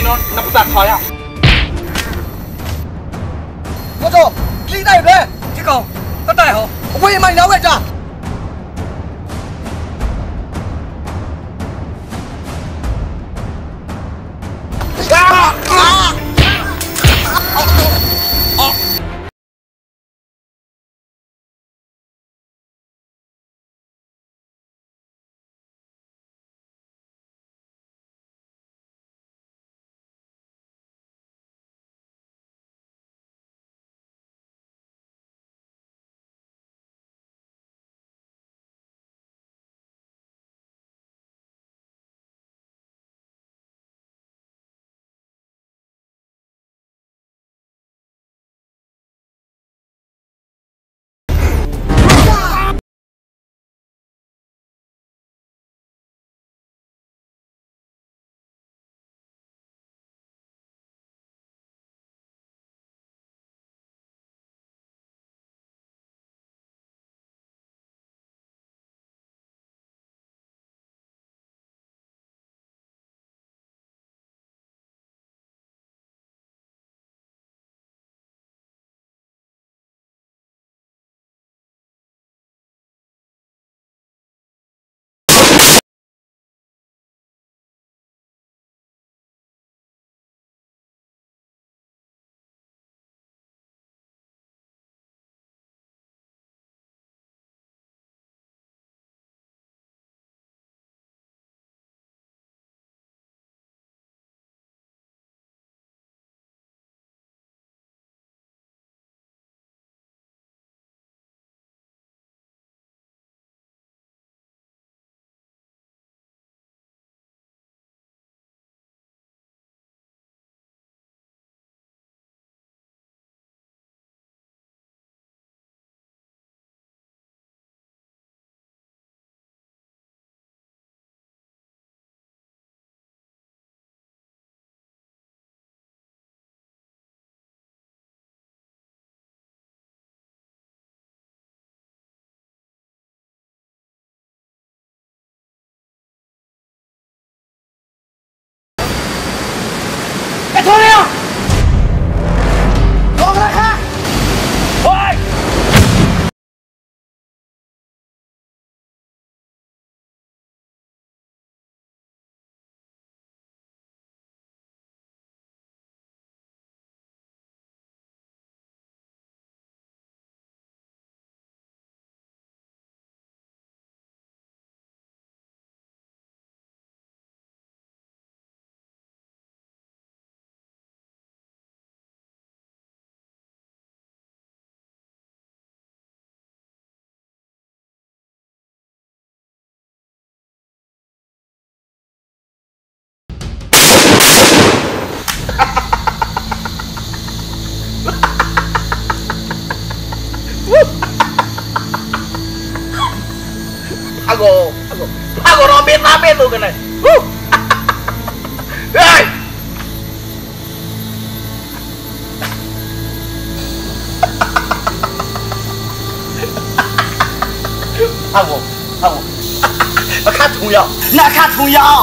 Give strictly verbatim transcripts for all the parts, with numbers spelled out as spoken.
nó nó bật khỏi à? Có chỗ, lý này về. Chứ không, có tài hả? Quay mày đâu vậy trời? À! À! Cái thôi đi không? Còn lại khác. Thôi. Aku, aku, aku rombit apa itu kena? Hei! Aku, aku, khát thùng dầu, nè khát thùng dầu.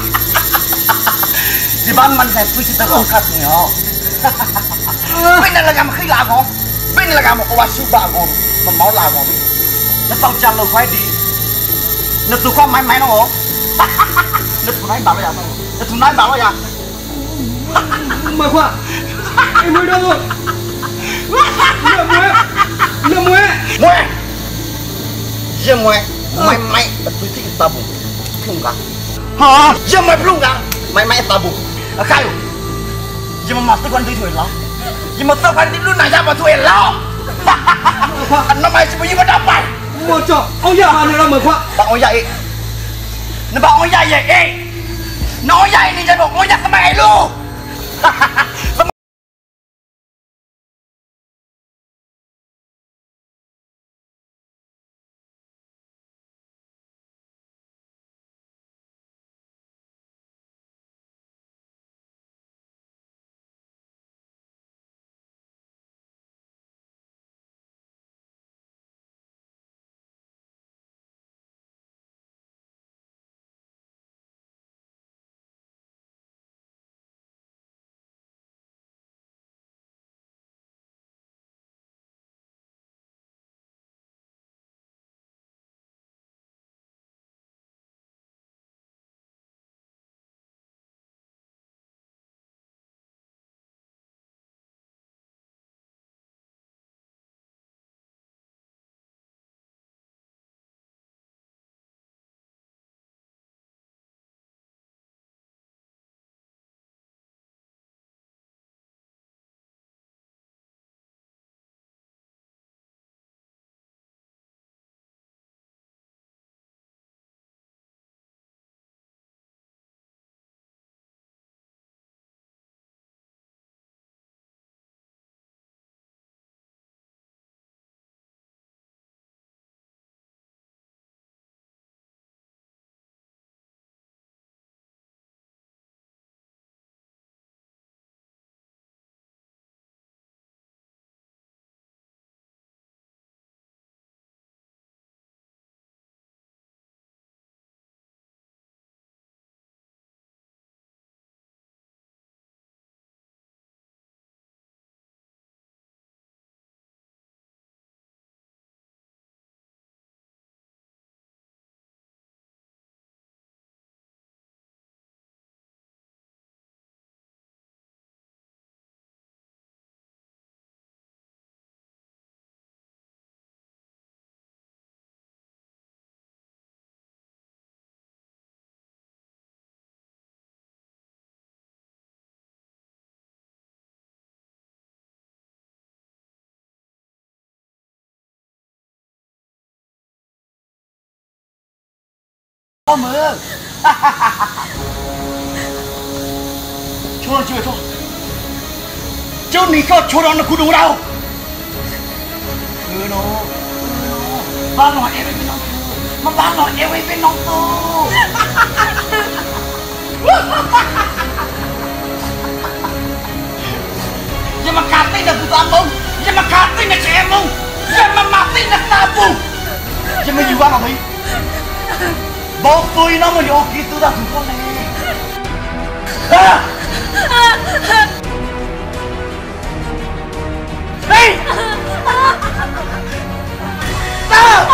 Di ban man saya puisi terus khát thùng dầu. Bên này là gam khi là con, bên này là gam một quả siêu ba con, mà máu là con. Nó tao chăn lâu khoai đi. Nó tụi con máy máy nó hổ. Nó tụi nó bảo nó vậy. Nó tụi nó bảo nó vậy. Mà khoa. Em mới đâu rồi? Là muối. Là muối. Muối. Giờ muối. Mày mày tôi thích tabu. Plung cả. Hả? Giờ mày plung cả. Mày mày tabu. Khai. Giờ mà mặt tôi còn đi thuyền lo. Giờ mà tao phải đi luôn này ra mà thuyền lo. Nó mày sẽ bị gì mà đập mày. Mua cho ông già này là mở khoa. Bạn ông dạy. Nó bảo ông dạy vậy ê. Nó dạy đi cho ông dạy cái mày luôn. mơ chưa chưa chưa chưa ní có chỗ đó nó cũng đủ đâu ừ nó ba nói em bên nông mà ba nói em bên nông tu nhưng mà cá tin là tụi anh không nhưng mà cá tin là trẻ em không nhưng mà mà tin là ta không nhưng mà nhiều quá không bố tôi nó mà vô kia tôi đã thử con này đi ta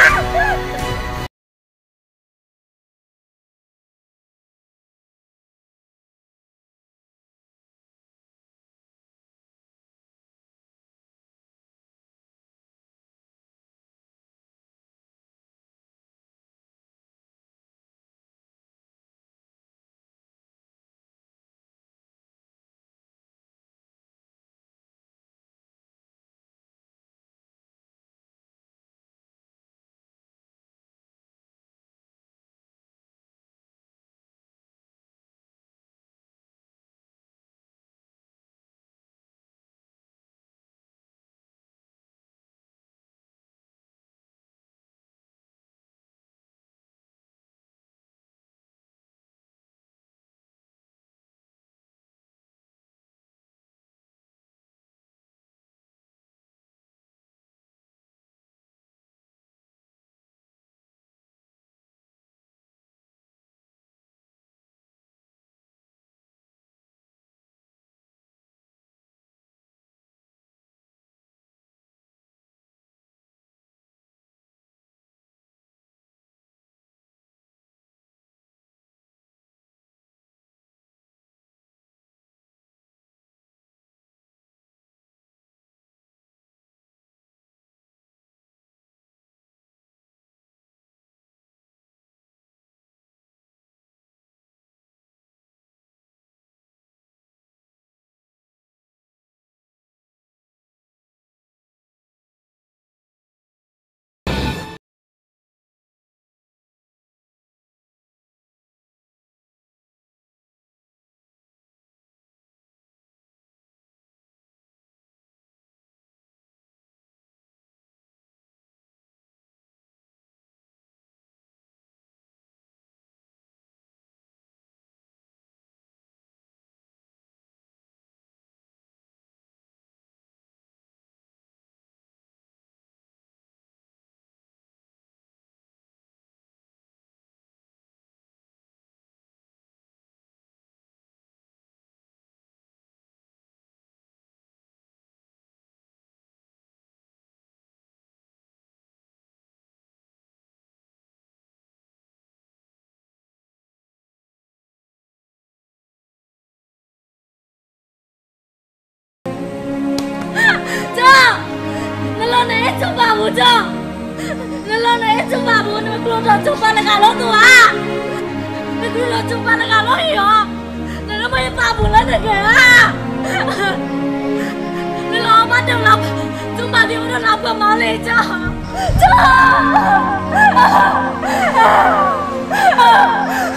coba bujo, nelo nih coba bu, nih keluar coba negalo tuh ah, nih keluar coba negalo yo, nelo mau apa bulan deh ah, nelo apa deh lap, coba dia udah lapa malah cah, cah.